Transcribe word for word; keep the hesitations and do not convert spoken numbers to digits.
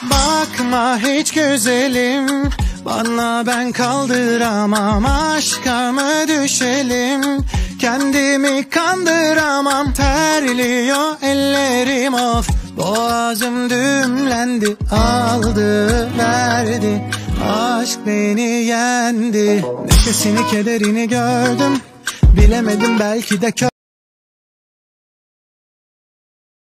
Bakma hiç güzelim, bana ben kaldıramam. Aşka mı düşelim, kendimi kandıramam. Terliyor ellerim of, boğazım düğümlendi. Aldı verdi, aşk beni yendi. Neşesini kederini gördüm, bilemedim belki de kör.